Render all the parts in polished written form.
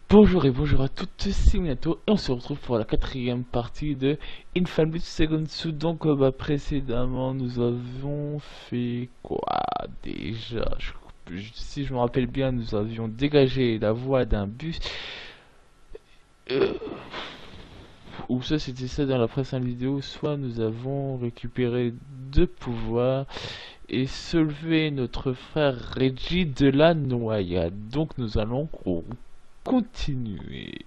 Bonjour et bonjour à toutes, c'est Minato et on se retrouve pour la quatrième partie de Infamous Second Son. Donc précédemment nous avions fait quoi déjà? Si je me rappelle bien, nous avions dégagé la voie d'un bus. Ou ça c'était ça dans la précédente vidéo, soit nous avons récupéré deux pouvoirs et soulevé notre frère Reggie de la noyade. Donc nous allons continuer.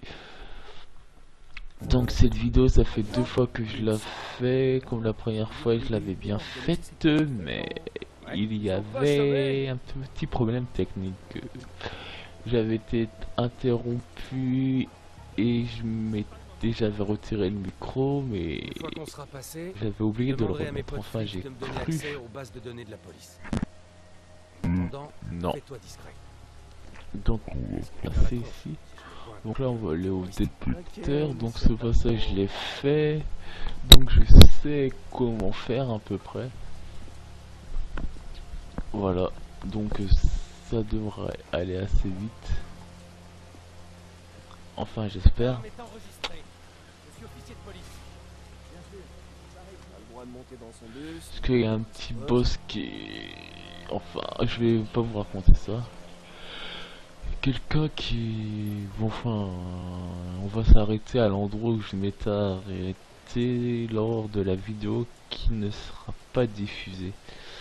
Donc cette vidéo, ça fait deux fois que je la fais. Comme la première fois je l'avais bien faite, mais il y avait un petit problème technique. J'avais été interrompu et j'avais retiré le micro, mais j'avais oublié de le remettre. Enfin, j'ai cru. Non. Donc on va passer ici. Donc là on va aller au détecteur. Donc ce passage je l'ai fait. Donc je sais comment faire à peu près. Voilà. Donc ça devrait aller assez vite. Enfin j'espère. Parce qu'il y a un petit boss qui est... Enfin je vais pas vous raconter ça. Quelqu'un qui... Enfin, on va s'arrêter à l'endroit où je m'étais arrêté lors de la vidéo qui ne sera pas diffusée.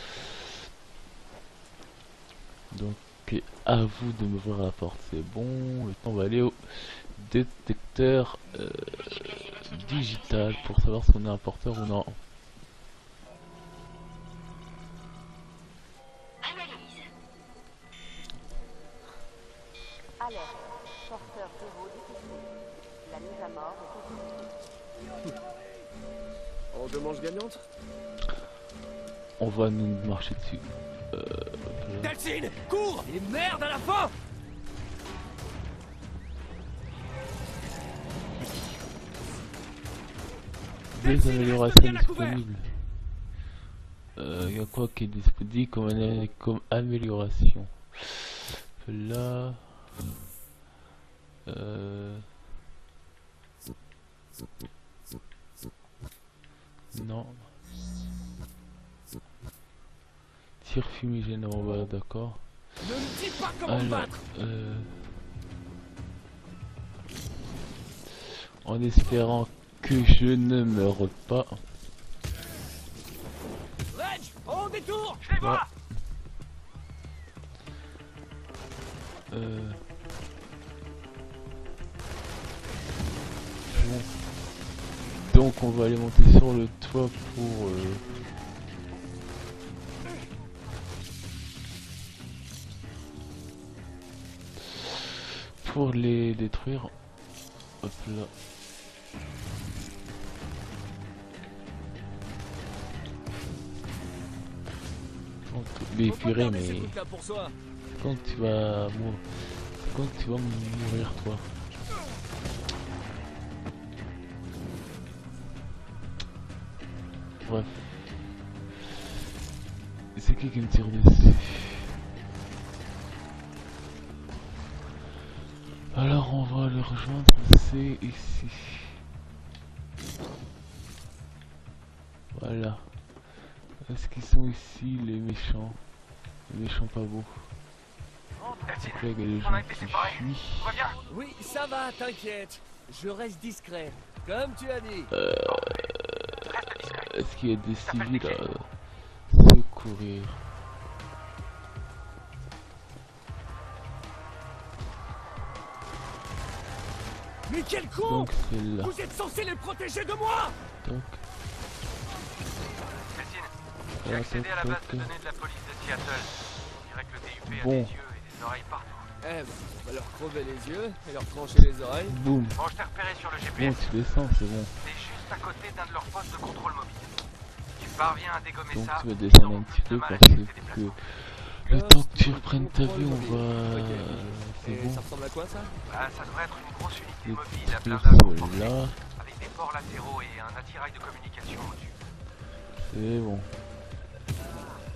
Donc, à vous de me voir la porte, c'est bon. Maintenant, on va aller au détecteur digital pour savoir si on est un porteur ou non. Alerte, porteur héros détecté. La mise à mort est autorisée. En deux manches gagnantes? On va nous marcher dessus. Delcine, cours! Et merde à la fin! Des améliorations disponibles. Il y a quoi qui est disponible comme amélioration? Là... Non. Tir fumigène, on va d'accord. Ne me dis pas comment me battre! En espérant que je ne meure pas. Reg, on détour! Je les vois! Bon. Donc on va aller monter sur le toit pour les détruire. Hop là. Mais purée, mais quand tu vas mourir toi. Bref. C'est qui me tire dessus? Alors on va le rejoindre, c'est ici. Voilà. Est-ce qu'ils sont ici les méchants? Les méchants pas beaux. C'est quoi les gens qui fuient? Oui, ça va, t'inquiète. Je reste discret, comme tu as dit. Est-ce qu'il y a des civils à secourir? Mais quel con! Donc c'est là. Vous êtes censé les protéger de moi! Donc. J'ai accédé à la base de données de la police de Seattle. On dirait que le DUP a des yeux et des oreilles partout. On va leur crever les yeux et leur trancher les oreilles. Boum. Bon, je t'ai repéré sur le Bon, GPS. tu descends, c'est bon. T'es juste à côté d'un de leurs postes de contrôle mobile. Tu parviens à dégommer Donc ça. tu vas descendre un petit peu mal à parce tes que déplacements. le temps que tu reprennes ta vie, on va... C'est Et bon. ça ressemble à quoi ça? Bah, ça devrait être une grosse unité Les mobile à trucs blindage renforcé, là, avec des ports latéraux et un attirail de communication au-dessus. c'est bon.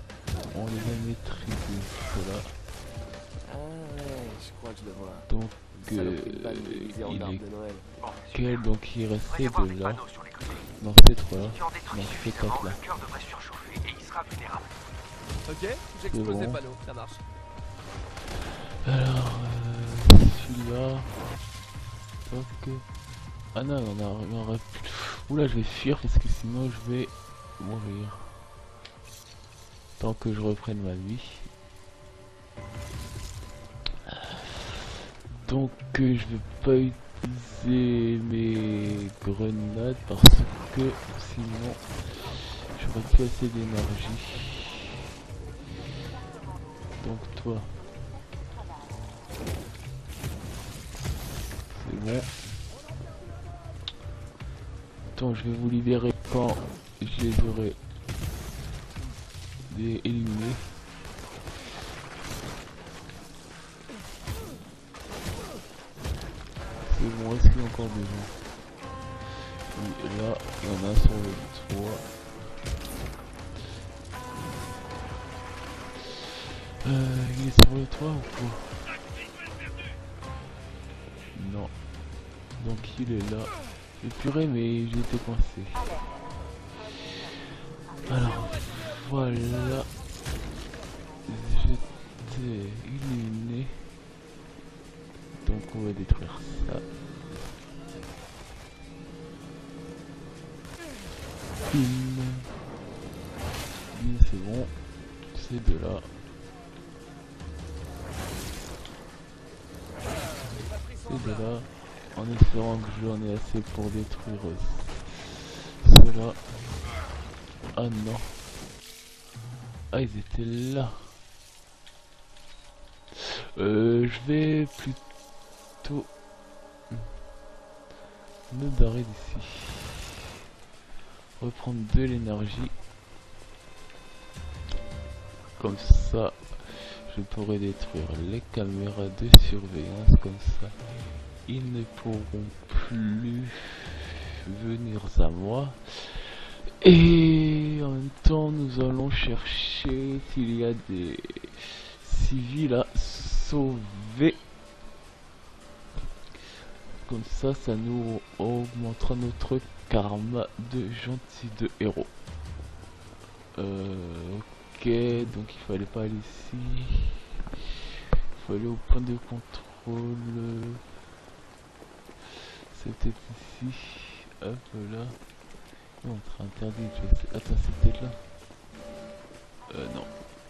On les a maîtrisés, voilà. Ah ouais, je crois que je le vois. Donc que Saloperie de balle déguisée en il arbre est de Noël. Bon, quel, donc il il devrait y restait avoir de des là, panneaux sur les côtés. dans ces trois là, Si tu en détruis dans ces suffisamment, quatre là. le cœur devrait surchauffer et il sera vulnérable. Ok, j'explose les bon. panneaux, ça marche. Alors, celui-là. Ok. Ah non, on aurait plus. Oula, je vais fuir parce que sinon je vais mourir. Tant que je reprenne ma vie. Donc, je vais pas utiliser mes grenades parce que sinon j'aurais plus assez d'énergie. Donc, toi. C'est bon. Attends, je vais vous libérer quand je les aurai éliminés. C'est bon, est-ce qu'il y a encore des gens? Oui, là, il y en a un sur le toit. Il est sur le toit ou quoi? Non. Donc il est là. Le purée, mais j'ai été coincé. Alors, voilà. J'étais éliminé. Donc on va détruire ça. Bim. Bim, c'est bon. C'est de là. C'est de là. En espérant que j'en ai assez pour détruire cela. Ah non. Ah, ils étaient là. Je vais plutôt me barrer d'ici. Reprendre de l'énergie. Comme ça, je pourrai détruire les caméras de surveillance. Comme ça, ils ne pourront plus venir à moi. Et en même temps, nous allons chercher s'il y a des civils à sauver. Comme ça, ça nous augmentera notre karma de gentil de héros. Ok, donc il fallait pas aller ici. Il faut aller au point de contrôle. C'est peut-être ici. Hop là. Non, on sera interdit. Attends, c'est peut-être là. Non.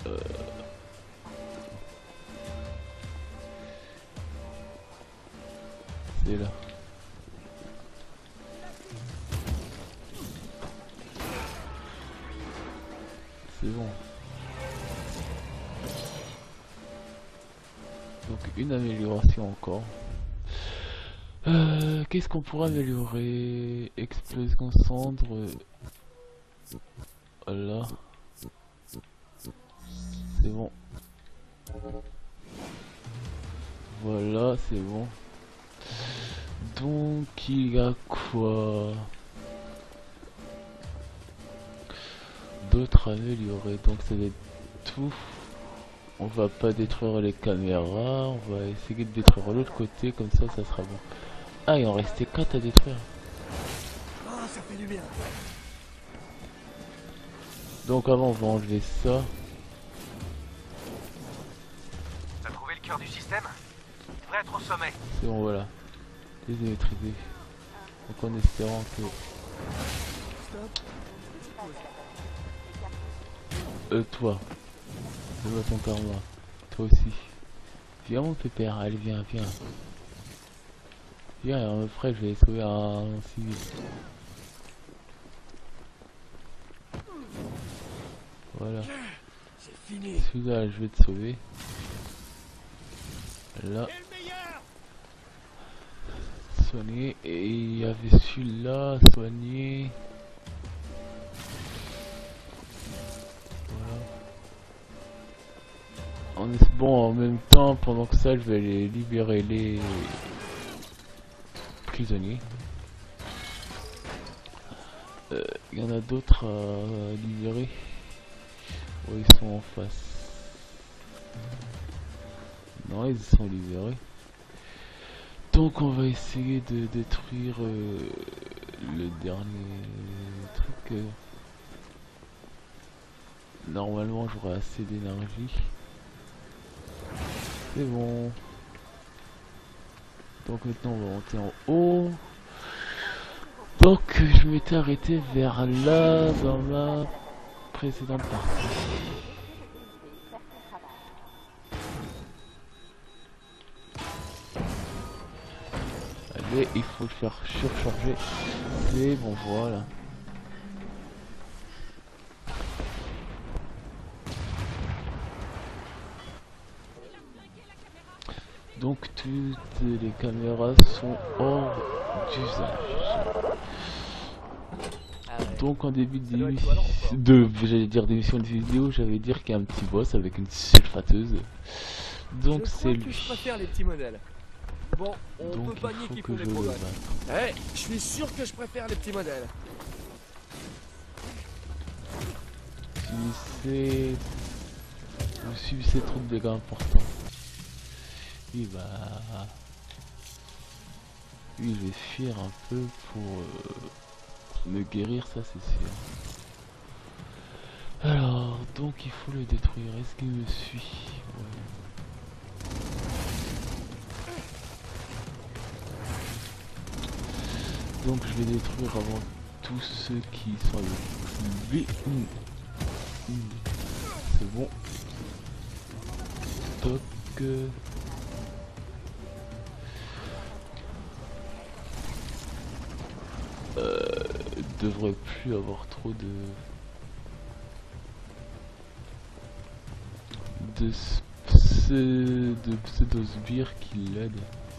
C'est là. C'est bon. Donc une amélioration encore. Qu'est-ce qu'on pourrait améliorer? Explosion cendre. Voilà. C'est bon. Voilà, c'est bon. Donc il y a quoi d'autre à améliorer? Donc ça va être tout. On va pas détruire les caméras, on va essayer de détruire l'autre côté, comme ça ça sera bon. Ah, il en restait 4 à détruire. Oh, ça fait du bien. Donc avant on va enlever ça. T'as trouvé le cœur du système? Il devrait être au sommet. C'est bon, voilà. Les maîtrisés. Donc en espérant que... toi. Je vois ton karma. Toi aussi. Viens mon pépère, allez viens, viens. Viens, après je vais sauver un civil. Voilà. C'est fini. Celui-là, je vais te sauver. Là. Soigner. Et il y avait celui-là, soigner. Bon, en même temps, pendant que ça, je vais aller libérer les prisonniers. Il y en a d'autres à libérer. Ouais, ils sont en face. Non, ils sont libérés. Donc on va essayer de détruire le dernier truc. Normalement j'aurai assez d'énergie. C'est bon. Donc maintenant on va monter en haut. Donc je m'étais arrêté vers là dans ma précédente partie. Allez, il faut le faire surcharger. C'est bon, voilà. Donc toutes les caméras sont hors d'usage. Donc en début d'émission de vidéo, j'avais dire qu'il y a un petit boss avec une sulfateuse. Donc c'est lui. Je préfère les petits modèles. Bon, on Donc peut pas nier il qu'ils faut font que des je le progrès. batte. Je suis sûr que je préfère les petts modèles. Vous subissez trop de dégâts importants. Oui bah... Oui, je vais fuir un peu pour me guérir, ça c'est sûr. Alors, donc il faut le détruire. Est-ce qu'il me suit? Ouais. Donc je vais détruire avant tous ceux qui sont avec lui. C'est bon. Toc. Devrait plus avoir trop de pseudo-sbires qui l'aident.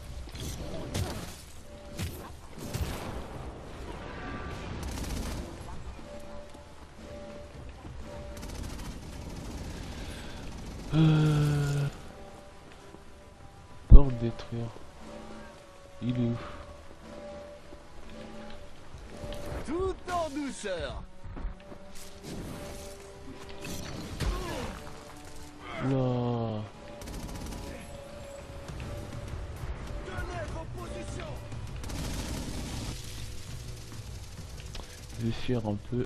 Pour le détruire. Il est où? Tout en douceur. Là. Je vais fuir un peu.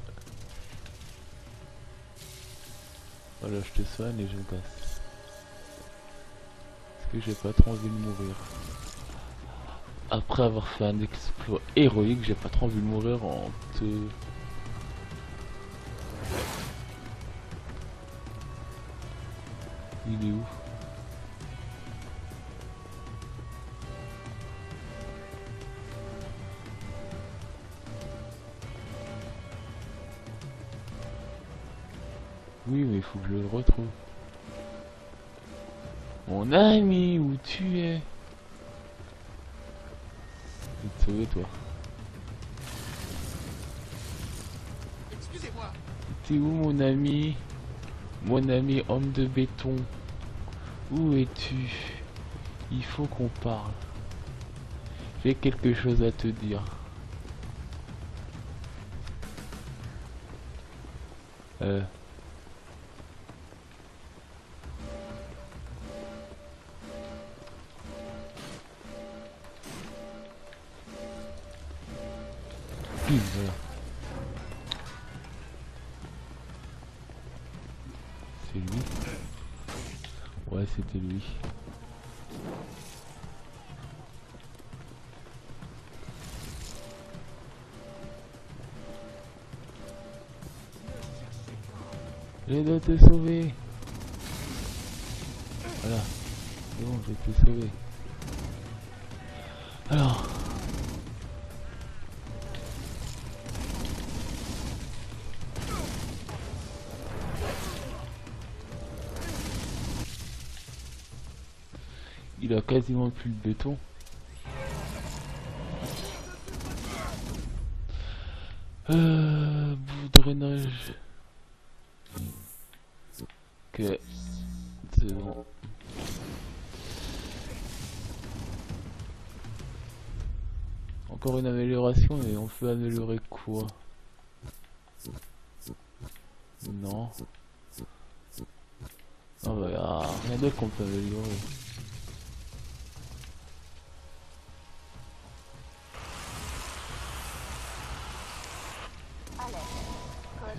Voilà, je te soigne et je me casse. Parce que j'ai pas trop envie de mourir. Après avoir fait un exploit héroïque, j'ai pas trop envie de mourir en te... Il est où? Oui, mais il faut que je le retrouve. Mon ami, où tu es? Je vais te sauver, toi. Excusez-moi. T'es où, mon ami? Mon ami homme de béton. Où es-tu? Il faut qu'on parle. J'ai quelque chose à te dire. Voilà. C'est lui? Ouais, c'était lui. Je dois te sauver. Voilà. C'est bon, je vais te sauver. Alors. Il a quasiment plus de béton. Bout de drainage. Ok. C'est bon. Encore une amélioration, mais on peut améliorer quoi? Non. Non, bah, y a rien d'autre qu'on peut améliorer.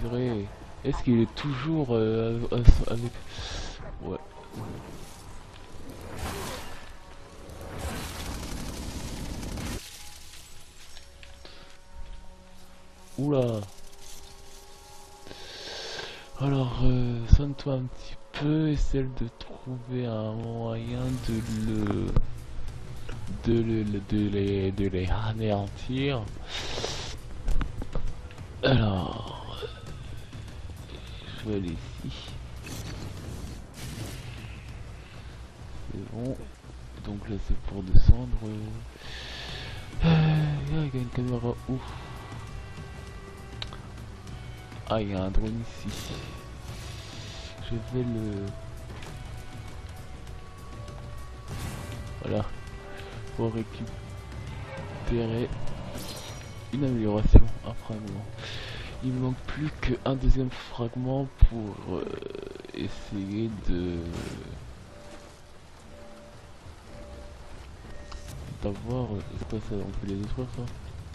Purée. Est-ce qu'il est toujours avec... Ouais. Oula. Alors, sonne-toi un petit peu, essaie de trouver un moyen de les anéantir. Alors, je vais aller ici. C'est bon. Donc là c'est pour descendre. Il y a une caméra où? Ah, il y a un drone ici. Je vais le... Voilà. Pour récupérer une amélioration, un fragment. Il me manque plus qu'un deuxième fragment pour essayer d'avoir... C'est quoi ça? On peut les détruire ça?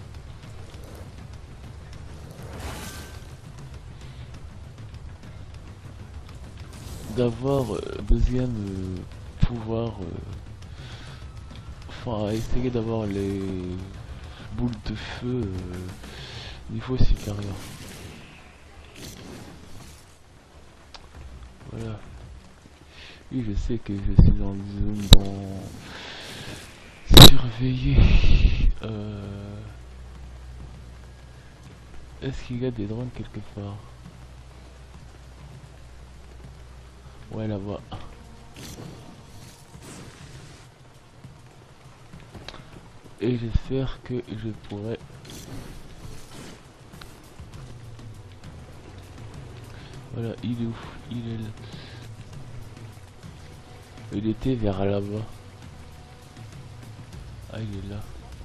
D'avoir deuxième pouvoir, enfin essayer d'avoir les boules de feu niveau supérieur. Voilà. Oui, je sais que je suis dans une zone surveillée. Est-ce qu'il y a des drones quelque part? Ouais, là-bas. Et j'espère que je pourrai... Voilà, il est où? Il est là. Il était vers là-bas. Ah, il est là.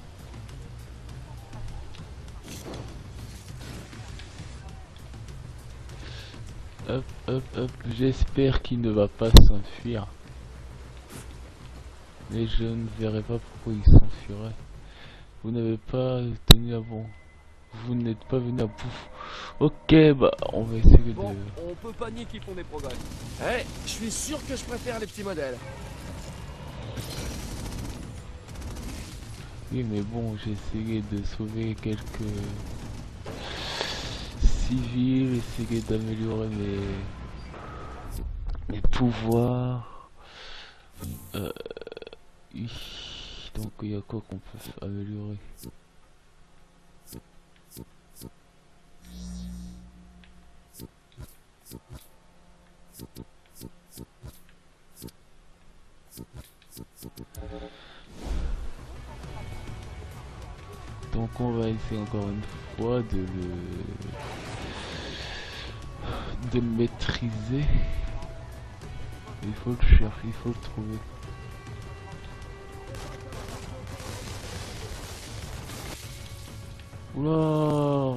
Hop, hop, hop. J'espère qu'il ne va pas s'enfuir. Mais je ne verrai pas pourquoi il s'enfuirait. Vous n'avez pas tenu à bon. Vous n'êtes pas venu à bout. Ok, bah on va essayer Bon, de... on peut pas nier qu'ils font des progrès. Eh, je suis sûr que je préfère les petits modèles. Oui, mais bon, j'ai essayé de sauver quelques civils, essayer d'améliorer mes pouvoirs. Oui. Donc il y a quoi qu'on peut améliorer? Donc on va essayer encore une fois de le maîtriser. Il faut le chercher, il faut le trouver. Oula!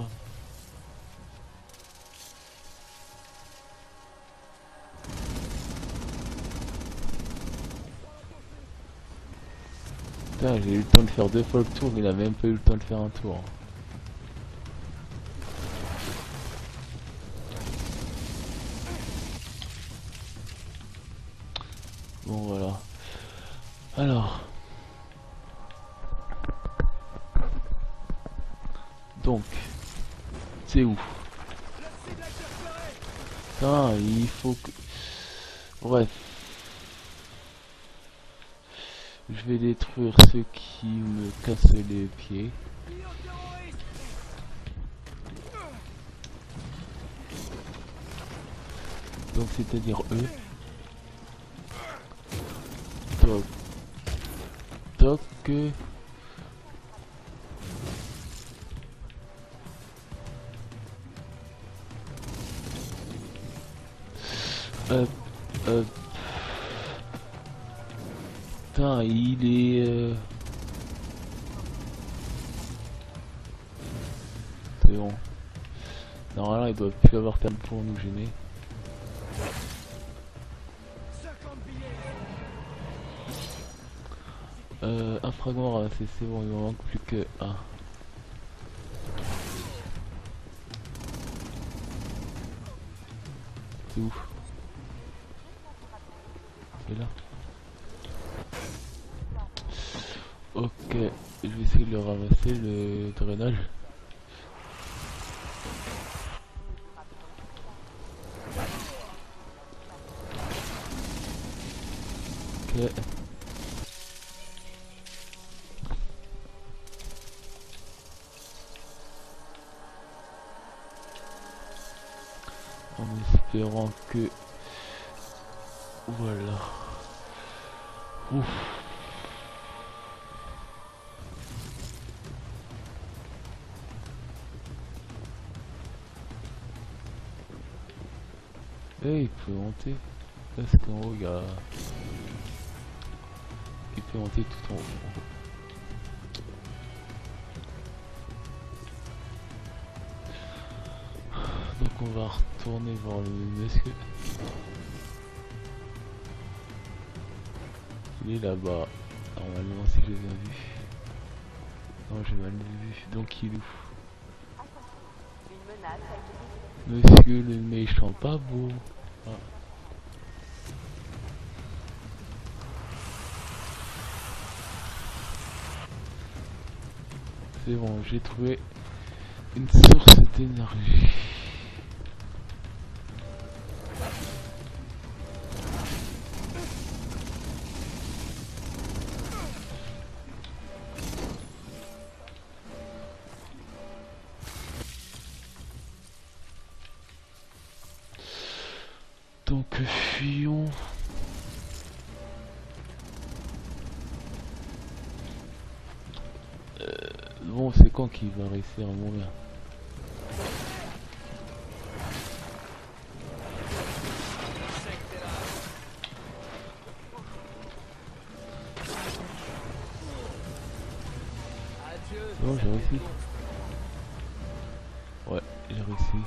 Putain, j'ai eu le temps de faire 2 fois le tour, mais il a même pas eu le temps de faire un tour. Bon voilà. Alors. Donc. C'est où? Ah, il faut que... Bref. Je vais détruire ceux qui me cassent les pieds. Donc c'est-à-dire eux. Toc. Toc. Hop. Hop. Putain, il est... C'est bon. Normalement, il doit plus avoir terme pour nous gêner. Un fragment ramassé, c'est bon, il me manque plus que un. C'est où? C'est là. Ok, je vais essayer de le ramasser, le drainage. Ok. En espérant que... Voilà. Ouf. Eh, il peut monter. Parce qu'en haut, il y a... Il peut monter tout en haut. Donc on va retourner voir le monsieur. Il est là-bas. Normalement si je l'ai bien vu. Non, j'ai mal vu. Donc il est où? Une menace a été détectée. Monsieur le méchant pas beau. Ah. C'est bon, j'ai trouvé une source d'énergie. Donc fuyons. Bon, c'est quand qu'il va réussir à mourir? Adieu. Non, j'ai réussi. Ouais, j'ai réussi.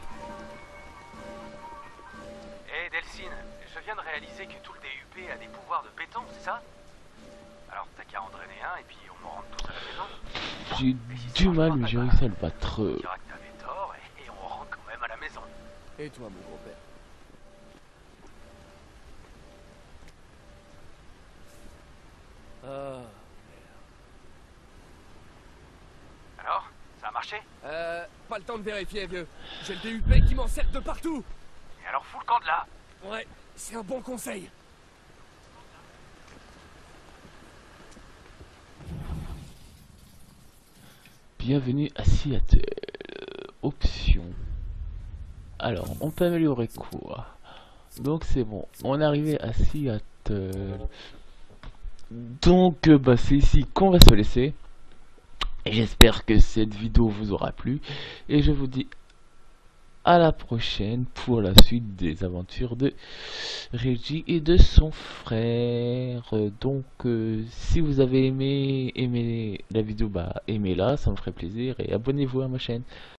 Hé Delphine, je viens de réaliser que tout le DUP a des pouvoirs de béton, c'est ça? Alors t'as qu'à en drainer un et puis on me rentre tous à la maison. J'ai du mal, mais j'ai réussi à le battre. On dira que t'avais tort et on rentre quand même à la maison. Et toi, mon grand-père? Ah. Alors, ça a marché? Pas le temps de vérifier, vieux. J'ai le DUP qui m'encercle de partout. Et alors fous le camp de là. Ouais, c'est un bon conseil. Bienvenue à Seattle. Option. Alors, on peut améliorer quoi? Donc c'est bon, on est arrivé à Seattle. Donc bah c'est ici qu'on va se laisser. Et j'espère que cette vidéo vous aura plu. Et je vous dis à la prochaine pour la suite des aventures de Reggie et de son frère. Donc si vous avez aimé la vidéo, bah aimez-la, ça me ferait plaisir. Et abonnez-vous à ma chaîne.